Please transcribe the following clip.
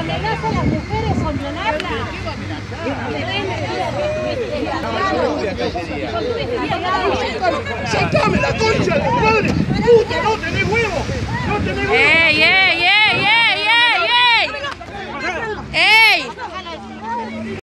amenaza a las mujeres con violarlas. ¡Sacame la concha!